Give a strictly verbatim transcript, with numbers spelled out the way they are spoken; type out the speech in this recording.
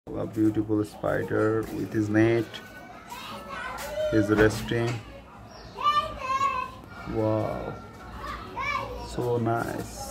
A beautiful spider with his net is resting. Wow, so nice.